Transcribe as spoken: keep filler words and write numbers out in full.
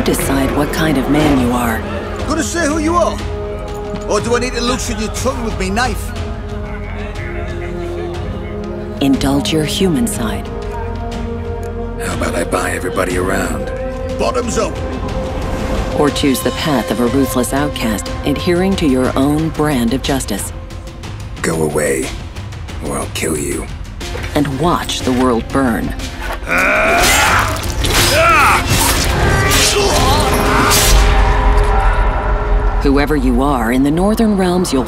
decide what kind of man you are. Gonna say who you are? Or do I need to loosen your tongue with me knife? Indulge your human side. How about I buy everybody around? Bottoms up. Or choose the path of a ruthless outcast, adhering to your own brand of justice. Go away, or I'll kill you. And watch the world burn. Whoever you are, in the Northern Realms you'll